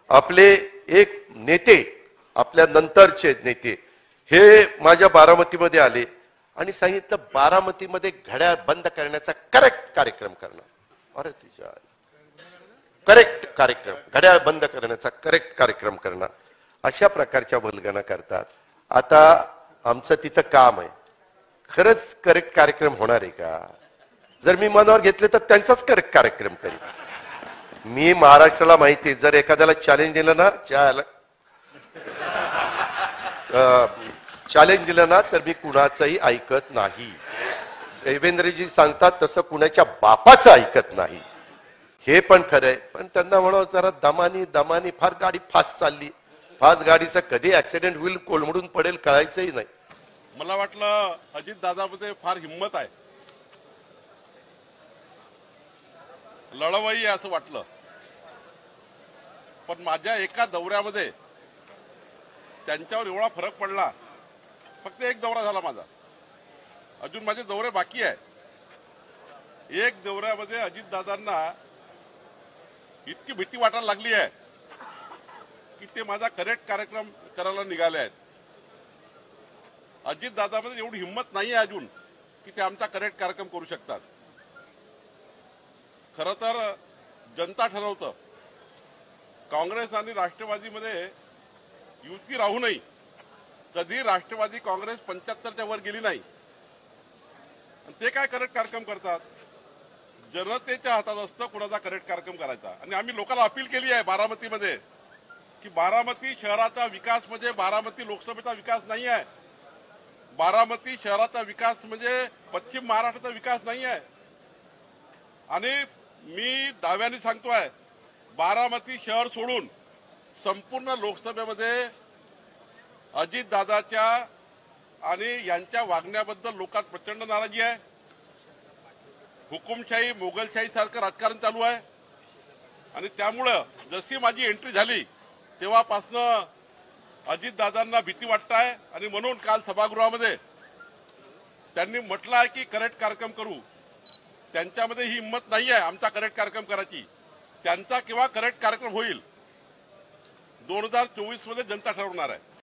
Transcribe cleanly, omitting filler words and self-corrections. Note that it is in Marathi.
आपले एक नेते, आपल्या नंतरचे नेते हे माझ्या बारामतीमध्ये आले आणि सांगितलं बारामतीमध्ये घड्याळ बंद करण्याचा करेक्ट कार्यक्रम करणार. अरे तिच्या करेक्ट कार्यक्रम, घड्याळ बंद करण्याचा करेक्ट कार्यक्रम करणार, अशा प्रकारच्या वल्गना करतात. आता आमचं तिथं काम आहे, खरंच करेक्ट कार्यक्रम होणार आहे का? जर मी मनावर घेतले तर त्यांचाच करेक्ट कार्यक्रम करेन. मी महाराष्ट्राला माहिती, जर एखाद्याला चॅलेंज दिलं ना, चॅलेंज दिलं ना तर मी कुणाचंही ऐकत नाही. देवेंद्रजी सांगतात तसं कुणाच्या बापाचं ऐकत नाही, हे पण खरंय. पण त्यांना म्हणा जरा दमानी दमानी, फार गाडी फास्ट चालली, फास्ट गाडीचा कधी ऍक्सिडेंट होईल, कोलमडून पडेल कळायचंही नाही. मला वाटलं अजित दादामध्ये फार हिंमत आहे, लढवई असं वाटलं. पण माझ्या एका दौऱ्यामध्ये त्यांच्यावर एवढा फरक पडला. फक्त एक दौरा झाला माझा, अजून माझे दौरे बाकी आहे. एक दौऱ्यामध्ये अजितदादांना इतकी भीती वाटायला लागली आहे की ते माझा करेक्ट कार्यक्रम करायला निघाले आहेत. अजितदादामध्ये एवढी हिंमत नाही आहे अजून की ते आमचा करेक्ट कार्यक्रम करू शकतात. खरं तर जनता ठरवतं. काँग्रेस आणि राष्ट्रवादीमध्ये युती राहूनही कधी राष्ट्रवादी काँग्रेस 75च्या वर गेली नाही. ते काय करेक्ट कार्यक्रम करतात, जनतेच्या हातात असतं कुणाचा करेक्ट कार्यक्रम करायचा. आणि आम्ही लोकांना अपील केली आहे बारामतीमध्ये की बारामती शहराचा विकास म्हणजे बारामती लोकसभेचा विकास नाही आहे, बारामती शहराचा विकास म्हणजे पश्चिम महाराष्ट्राचा विकास नाही आहे. आणि मी दाव्याने सांगतोय, बारामती शहर सोडून संपूर्ण लोकसभेमध्ये अजितदादाच्या आणि यांच्या वागण्याबद्दल लोकांत प्रचंड नाराजी आहे. हुकुमशाही मोगलशाही सारखं राजकारण चालू आहे. आणि त्यामुळं जशी माझी एंट्री झाली तेव्हापासनं अजितदादांना भीती वाटत आहे. आणि म्हणून काल सभागृहामध्ये त्यांनी म्हटलं आहे की करेक्ट कार्यक्रम करू. त्यांच्यामध्ये ही हिंमत नाही आहे आमचा करेक्ट कार्यक्रम करायची. त्यांचा केव्हा करेक्ट कार्यक्रम होईल 2024 मध्ये जनता ठरवणार आहे.